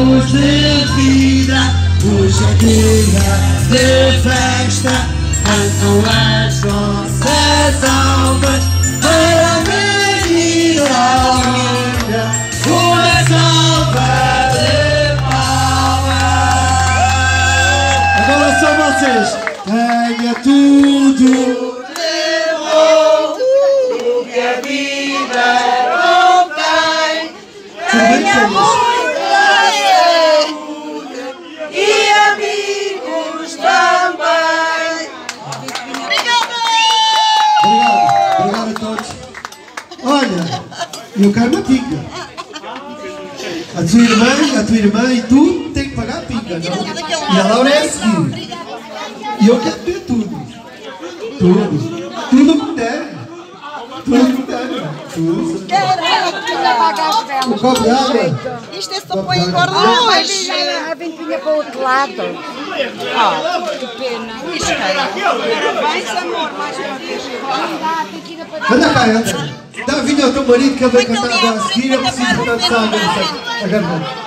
copos de vidro, hoje é dia de festa, cantam as nossas almas para a menina linda, uma salva de palmas. Agora são vocês, tenha tudo de bom, o que a vida não tem, tenha muita saúde e amigos também. Obrigado a todos. Olha, eu quero uma pinga. A tua irmã e tu tem que pagar a pinga, não? E a Laura é a seguir. E eu quero ver tudo. Tudo que der. Tudo que der. Tudo. Um copo de água. Isto é só para engordar. A ventinha para o outro lado. Que pena. Parabéns, amor, mais uma vez. Anda cá, anda. Dá vinho ao teu marido que ele vai cantar agora a seguir. Eu preciso cantar a garganta.